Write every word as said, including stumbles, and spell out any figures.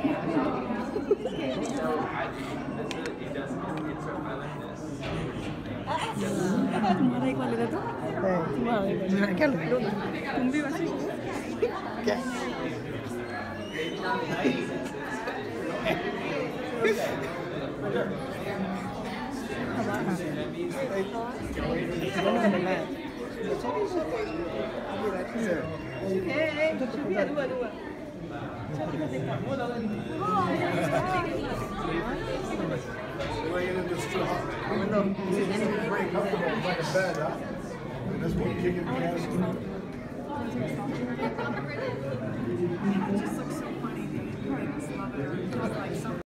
तुम्हारा एक वाले तो तुम्हारा क्या लगा तुम भी वैसे क्या dua dua dua It just looks so funny. They probably must love it.